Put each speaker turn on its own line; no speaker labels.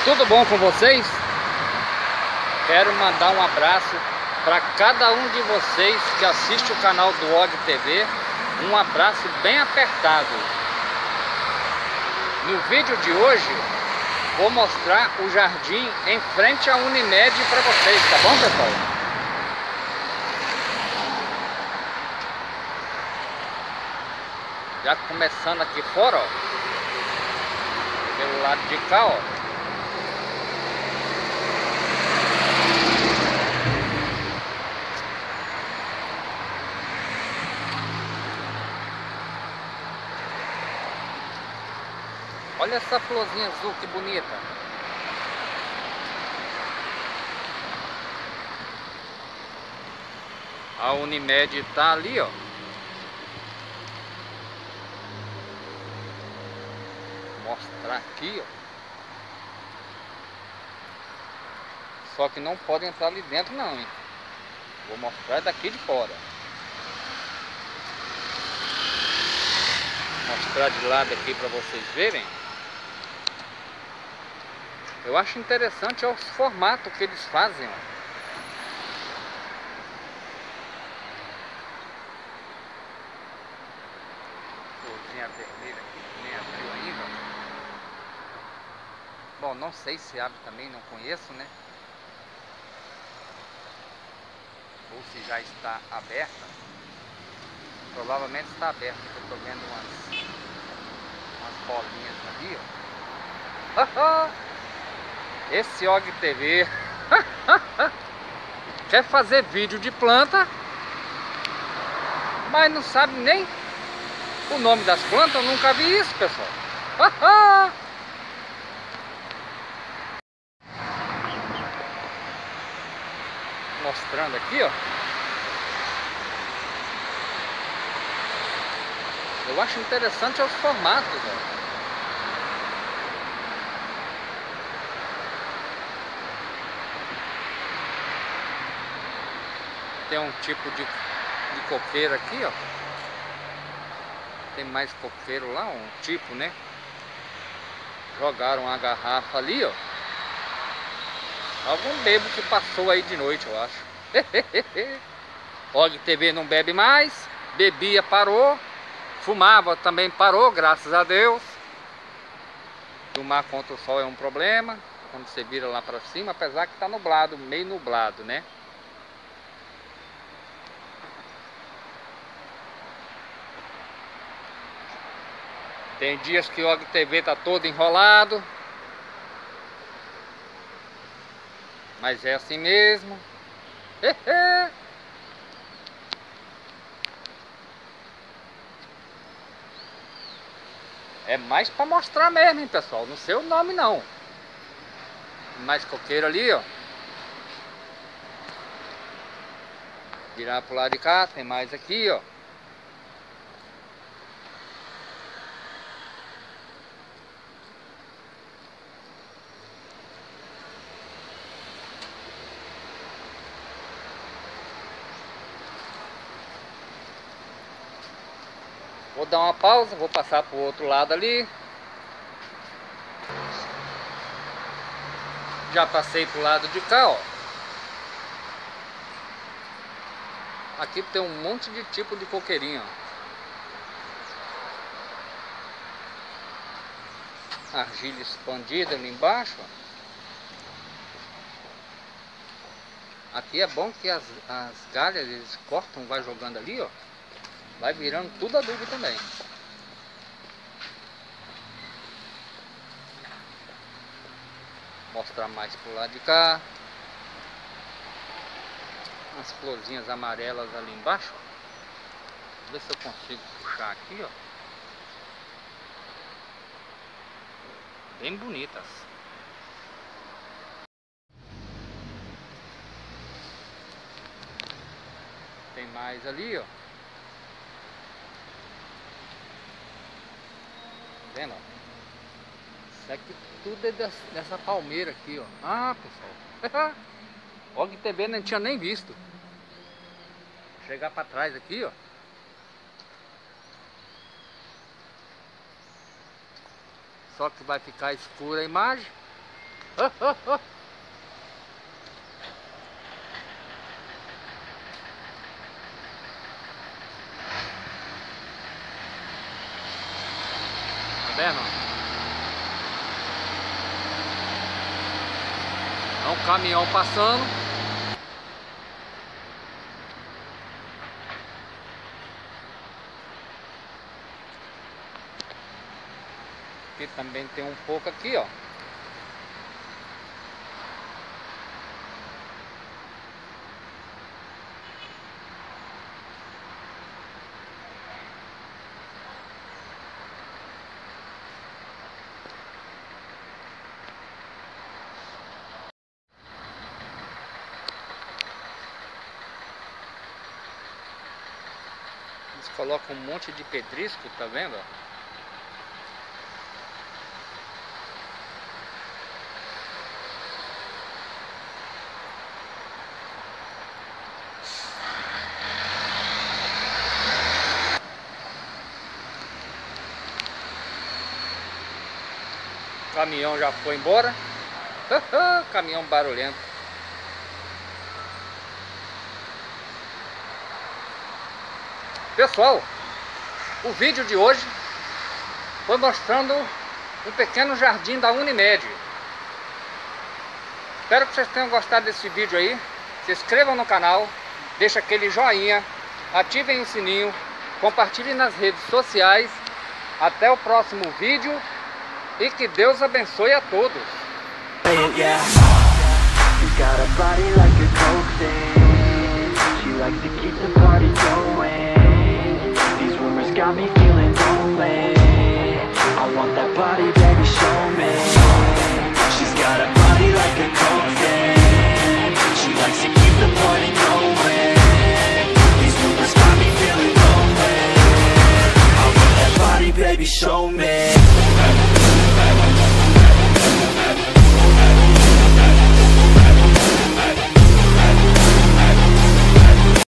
tudo bom com vocês? Quero mandar um abraço para cada um de vocês que assiste o canal do Og TV. Um abraço bem apertado. No vídeo de hoje vou mostrar o jardim em frente à Unimed para vocês, tá bom, pessoal? Já começando aqui fora, ó, pelo lado de cá, ó. Olha essa florzinha azul, que bonita. A Unimed tá ali, ó. Vou mostrar aqui, ó. Só que não pode entrar ali dentro não, hein. Vou mostrar daqui de fora. Vou mostrar de lado aqui para vocês verem. Eu acho interessante os formatos que eles fazem, ó. Florzinha vermelha aqui que nem abriu ainda. Bom, não sei se abre também, não conheço, né? Ou se já está aberta. Provavelmente está aberta, porque eu estou vendo umas bolinhas ali, ó. Esse Og TV quer fazer vídeo de planta, mas não sabe nem o nome das plantas. Eu nunca vi isso, pessoal. Mostrando aqui, ó. Eu acho interessante os formatos, ó. Tem um tipo de coqueiro aqui, ó. Tem mais coqueiro lá, um tipo, né? Jogaram a garrafa ali, ó. Algum bebo que passou aí de noite, eu acho. Og TV não bebe mais. Bebia, parou. Fumava, também parou, graças a Deus. Fumar contra o sol é um problema quando você vira lá pra cima, apesar que tá nublado, meio nublado, né? Tem dias que o Og TV tá todo enrolado, mas é assim mesmo. É mais para mostrar mesmo, hein, pessoal. Não sei o nome não. Mais coqueiro ali, ó. Virar pro lado de cá, tem mais aqui, ó. Vou dar uma pausa, vou passar pro outro lado ali. Já passei pro lado de cá, ó. Aqui tem um monte de tipo de coqueirinho, ó. Argila expandida ali embaixo, ó. Aqui é bom que as galhas eles cortam, vai jogando ali, ó. Vai virando tudo adubo também. Mostrar mais pro lado de cá. Umas florzinhas amarelas ali embaixo. Vou ver se eu consigo puxar aqui, ó. Bem bonitas. Tem mais ali, ó. Vendo? Isso aqui tudo é dessa palmeira aqui, ó. Ah, pessoal. Og TV não tinha nem visto. Chegar para trás aqui, ó. Só que vai ficar escura a imagem. vendo? É um caminhão passando. Aqui também tem um pouco aqui, ó. Eles colocam um monte de pedrisco, tá vendo? O caminhão já foi embora. Caminhão barulhento. Pessoal, o vídeo de hoje foi mostrando um pequeno jardim da Unimed. Espero que vocês tenham gostado desse vídeo aí. Se inscrevam no canal, deixa aquele joinha, ativem o sininho, compartilhem nas redes sociais. Até o próximo vídeo e que Deus abençoe a todos. Got me feeling lonely. I want that body, baby, show me. She's got a body like a cocaine. She likes to keep the party going. These rumors got me feeling lonely. I want that body, baby, show me.